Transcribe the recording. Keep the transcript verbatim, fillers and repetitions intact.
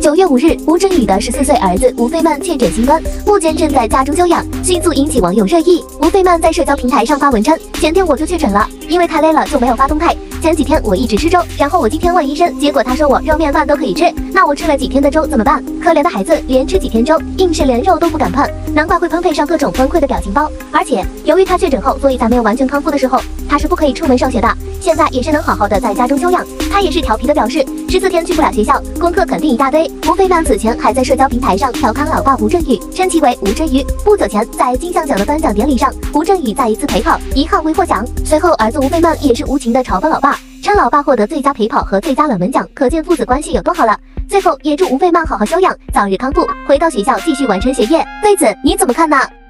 九月五日，吴镇宇的十四岁儿子吴非曼确诊新冠，目前正在家中休养，迅速引起网友热议。吴非曼在社交平台上发文称：前天我就确诊了，因为太累了就没有发动态。前几天我一直吃粥，然后我今天问医生，结果他说我肉面饭都可以吃，那我吃了几天的粥怎么办？可怜的孩子，连吃几天粥，硬是连肉都不敢碰，难怪会喷配上各种崩溃的表情包。而且由于他确诊后，所以在没有完全康复的时候，他是不可以出门上学的。现在也是能好好的在家中休养。他也是调皮的表示，十四天去不了学校，功课肯定一大堆。吴非曼此前还在社交平台上调侃老爸吴镇宇，称其为吴镇宇。不久前，在金像奖的颁奖典礼上，吴镇宇再一次陪跑，一号未获奖。随后，儿子吴非曼也是无情的嘲讽老爸，称老爸获得最佳陪跑和最佳冷门奖，可见父子关系有多好了。最后也祝吴非曼好好休养，早日康复，回到学校继续完成学业。对此你怎么看呢？